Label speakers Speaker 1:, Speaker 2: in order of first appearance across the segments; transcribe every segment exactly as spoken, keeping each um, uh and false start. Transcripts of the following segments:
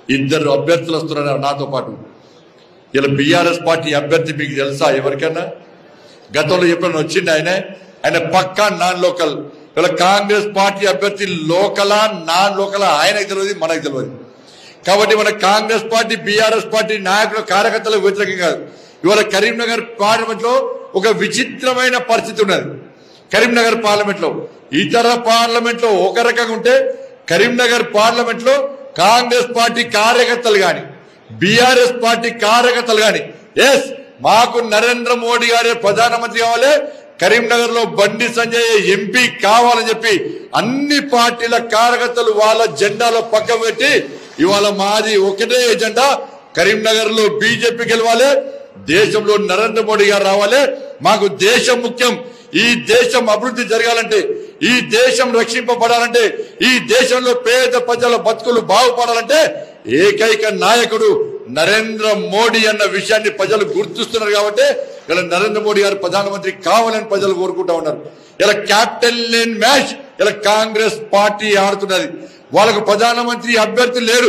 Speaker 1: ఇద్దరు అభ్యర్థులు వస్తున్నారు నాతో పాటు. ఇలా బీఆర్ఎస్ పార్టీ అభ్యర్థి మీకు తెలుసా ఎవరికన్నా? గతంలో ఎప్పుడైనా వచ్చింది ఆయన? ఆయన పక్కా నాన్ లోకల్. ఇలా కాంగ్రెస్ పార్టీ అభ్యర్థి లోకలా నాన్ లోకలా ఆయనకు తెలియదు, మనకు తెలియదు. కాబట్టి మన కాంగ్రెస్ పార్టీ బీఆర్ఎస్ పార్టీ నాయకుల కార్యకర్తలకు వ్యతిరేకం కాదు. ఇవాళ కరీంనగర్ పార్లమెంట్ లో ఒక విచిత్రమైన పరిస్థితి ఉన్నది. కరీంనగర్ పార్లమెంట్ లో ఇతర పార్లమెంట్ లో ఒక రకంగా ఉంటే, కరీంనగర్ పార్లమెంట్ లో కాంగ్రెస్ పార్టీ కార్యకర్తలు గాని బీఆర్ఎస్ పార్టీ కార్యకర్తలు గాని ఎస్ మాకు నరేంద్ర మోడీ గారే ప్రధానమంత్రి కావాలి, కరీంనగర్ లో బండి సంజయ్ ఎంపీ కావాలని చెప్పి అన్ని పార్టీల కార్యకర్తలు వాళ్ళ జెండాలో పక్క పెట్టి ఇవాళ మాది ఒకటే ఎజెండా, కరీంనగర్ లో బీజేపీ గెలవాలి, దేశంలో నరేంద్ర మోడీ గారు రావాలి, మాకు దేశం ముఖ్యం, ఈ దేశం అభివృద్ధి జరగాలంటే, ఈ దేశం రక్షింపబడాలంటే, ఈ దేశంలో పేద ప్రజల బతుకులు బాగుపడాలంటే ఏకైక నాయకుడు నరేంద్ర మోడీ అన్న విషయాన్ని ప్రజలు గుర్తిస్తున్నారు. కాబట్టి ఇలా నరేంద్ర మోడీ గారు ప్రధానమంత్రి కావాలని ప్రజలు కోరుకుంటా ఉన్నారు. ఇలా క్యాపిటల్ లేని మ్యాచ్ ఇలా కాంగ్రెస్ పార్టీ ఆడుతున్నది. వాళ్ళకు ప్రధానమంత్రి అభ్యర్థి లేడు.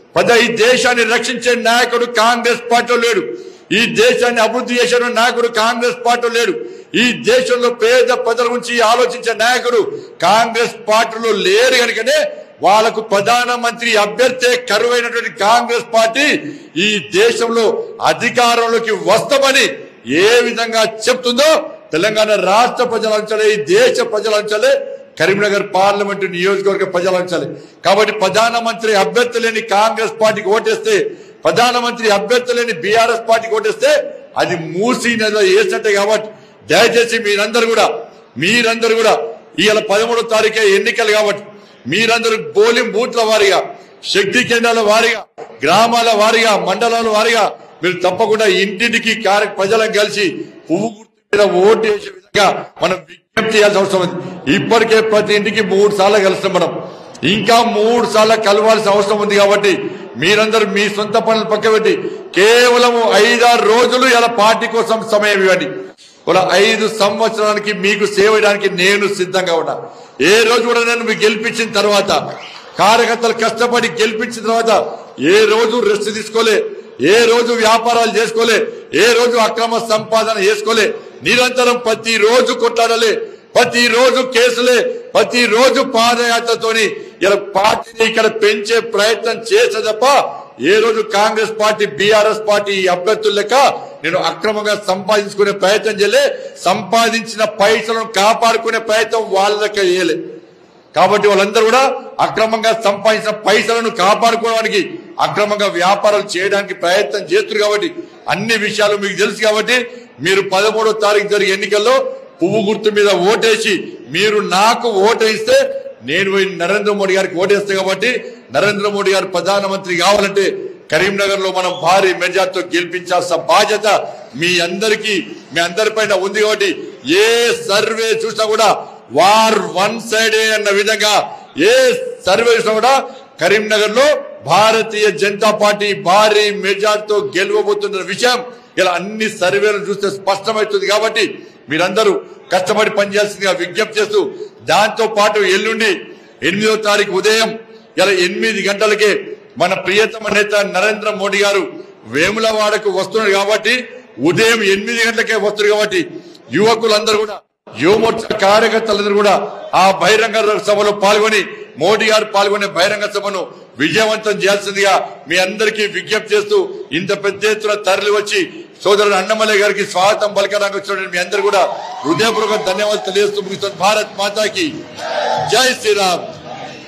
Speaker 1: ఈ దేశాన్ని రక్షించే నాయకుడు కాంగ్రెస్ పార్టీలో లేడు. ఈ దేశాన్ని అభివృద్ధి చేసే నాయకుడు కాంగ్రెస్ పార్టీలో లేడు. ఈ దేశంలో పేద ప్రజల గురించి ఆలోచించే నాయకుడు కాంగ్రెస్ పార్టీలో లేరు. కనుకనే వాళ్లకు ప్రధానమంత్రి అభ్యర్థి కరువైనటువంటి కాంగ్రెస్ పార్టీ ఈ దేశంలో అధికారంలోకి వస్తామని ఏ విధంగా చెప్తుందో తెలంగాణ రాష్ట్ర ప్రజలు అంచాలి, ఈ దేశ ప్రజలు అంచాలి, కరీంనగర్ పార్లమెంటు నియోజకవర్గ ప్రజలు అంచాలి. కాబట్టి ప్రధానమంత్రి అభ్యర్థి లేని కాంగ్రెస్ పార్టీకి ఓటేస్తే, ప్రధానమంత్రి అభ్యర్థి లేని బీఆర్ఎస్ పార్టీకి ఓటేస్తే అది మూసీ నదిలో వేసినట్టే. కాబట్టి దయచేసి మీరందరూ కూడా మీరందరూ కూడా ఇవాళ పదమూడో తారీఖే ఎన్నికలు కాబట్టి మీరందరూ పోలింగ్ బూత్ల వారిగా, శక్తి కేంద్రాల వారిగా, గ్రామాల వారిగా, మండలాల వారిగా మీరు తప్పకుండా ఇంటింటికి ప్రజలను కలిసి పువ్వు గుర్తు మీద ఓటు వేసే విధంగా మనం విజ్ఞప్తి చేయాల్సిన అవసరం ఉంది. ఇప్పటికే ప్రతి ఇంటికి మూడు సార్లు కలిసినాం మనం, ఇంకా మూడు సార్లు కలవాల్సిన అవసరం ఉంది. కాబట్టి మీరందరూ మీ సొంత పనులు పక్కబెట్టి కేవలం ఐదారు రోజులు ఇలా పార్టీ కోసం సమయం ఇవ్వండి. ఇలా ఐదు సంవత్సరానికి మీకు సేవ చేయడానికి నేను సిద్ధంగా ఉన్నా. ఏ రోజు కూడా నేను మీకు గెలిపించిన తర్వాత, కార్యకర్తలు కష్టపడి గెలిపించిన తర్వాత ఏ రోజు రెస్ట్ తీసుకోలే, ఏ రోజు వ్యాపారాలు చేసుకోలే, ఏ రోజు అక్రమ సంపాదన చేసుకోలే. నిరంతరం ప్రతి రోజు కొట్లాడలే, ప్రతి రోజు కేసులే, ప్రతి రోజు పాదయాత్రతోని ఇలా పార్టీని ఇక్కడ పెంచే ప్రయత్నం చేసే తప్ప ఏ రోజు కాంగ్రెస్ పార్టీ బీఆర్ఎస్ పార్టీ అభ్యర్థులు లెక్క నేను అక్రమంగా సంపాదించుకునే ప్రయత్నం చేయలే. సంపాదించిన పైసలను కాపాడుకునే ప్రయత్నం వాళ్ళ లెక్క చేయలే. కాబట్టి వాళ్ళందరూ కూడా అక్రమంగా సంపాదించిన పైసలను కాపాడుకోవడానికి, అక్రమంగా వ్యాపారాలు చేయడానికి ప్రయత్నం చేస్తున్నారు. కాబట్టి అన్ని విషయాలు మీకు తెలుసు. కాబట్టి మీరు పదమూడో తారీఖు జరిగే ఎన్నికల్లో పువ్వు గుర్తు మీద ఓటేసి మీరు నాకు ఓటేస్తే నేను నరేంద్ర మోడీ గారికి ఓటేస్తే, కాబట్టి నరేంద్ర మోడీ గారు ప్రధానమంత్రి కావాలంటే కరీంనగర్ లో మనం భారీ మెజార్టీతో గెలిపించాల్సిన బాధ్యత మీ అందరికీ మీ అందరిపైన ఉంది. కాబట్టి ఏ సర్వే చూసినా కూడా వార్ వన్ సైడే అన్న విధంగా ఏ సర్వే చూసినా కూడా కరీంనగర్ లో భారతీయ జనతా పార్టీ భారీ మెజార్టీతో గెలవబోతున్న విషయం ఇలా అన్ని సర్వేలు చూస్తే స్పష్టమవుతుంది. కాబట్టి మీరందరూ కష్టపడి పనిచేయాల్సిందిగా విజ్ఞప్తి చేస్తూ, దాంతో పాటు ఎల్లుండి ఎనిమిదో తారీఖు ఉదయం ఇలా ఎనిమిది గంటలకే మన ప్రియతమ నేత నరేంద్ర మోడీ గారు వేములవాడకు వస్తున్నారు. కాబట్టి ఉదయం ఎనిమిది గంటలకే వస్తున్నారు. కాబట్టి యువకులందరూ కూడా, యువమోర్చా కార్యకర్తలందరూ కూడా ఆ బహిరంగ సభలో పాల్గొని మోడీ గారు పాల్గొనే బహిరంగ సభను విజయవంతం చేయాల్సిందిగా మీ అందరికీ విజ్ఞప్తి చేస్తూ, ఇంత పెద్ద ఎత్తున తరలి వచ్చి సోదరుడు అన్నమలై గారికి స్వాగతం పలకడానికి వచ్చిన మీ అందరూ కూడా హృదయపూర్వక ధన్యవాదాలు తెలియజేస్తూ ముగిస్తుంది. భారత్ మాతాకి జై శ్రీరామ్.